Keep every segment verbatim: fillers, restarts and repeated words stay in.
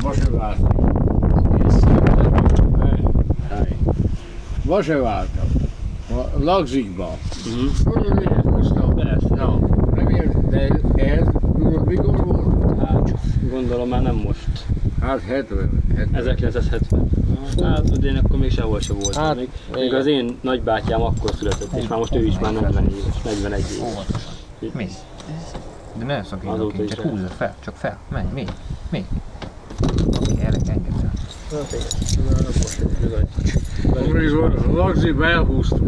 Vaseváltam. Vaseváltam. A Lagzikban. Húztam. Na, nem ért, de ez, tudod mikor volt? Hát, gondolom már nem most. Hát hetven. hetven. ezerkilencszázhetven. Hát, de én akkor még sehol se voltam. Hát, még, igen. még az én nagybátyám akkor született, és már most ő is már negyven éves, negyvenegy éves. Mi? De ne szakítok Azóta ki, is csak el. húzza fel, csak fel. Menj, még, még. Oké, erre engedd el. Hát igen, na, most bizony. Amikor Lagzikban elhúztuk.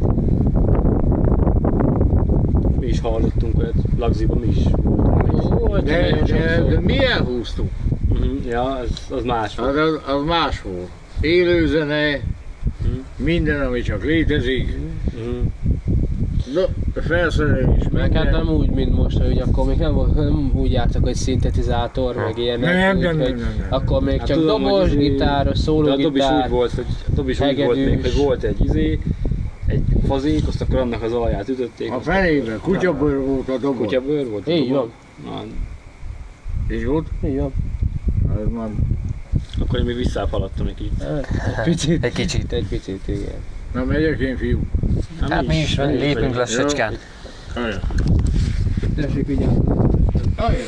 Mi is hallottunk olyat, Lagziban mi is voltunk. De, de, de mi elhúztuk? Uh-huh. Ja, az, az más volt. Hát az, az más volt. Élőzene, minden, ami csak létezik. Uh-huh. De felszerelés, Meg hát minden. nem úgy, mint most, hogy akkor még nem, volt- nem úgy jártak, hogy szintetizátor, meg ilyenek. Nem, úgy, nem, nem, hogy nem, nem. Akkor még Hát csak tudom, hogy dobos, izé- gitáros, De a Dob is szólógitár. úgy volt, hogy, a Dob is úgy volt még, hogy volt egy izé, egy fazék, azt akkor annak az alaját ütötték. A azt fenébe kutyabőr volt a dobot. Kutyabőr volt? a Így dobon? Na, És ott? Így van. Az már akkor én még visszább haladtam egy kicsit. Egy picit. Egy kicsit. Egy picit, igen. Na megyek én, fiú. Hát mi is mi lépünk vagyunk. lassacskán. Ajaj. Tessék, vigyázz. Ajaj.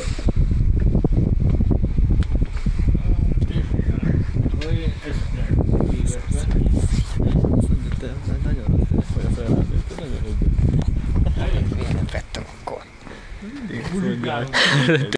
Én nem vettem akkor.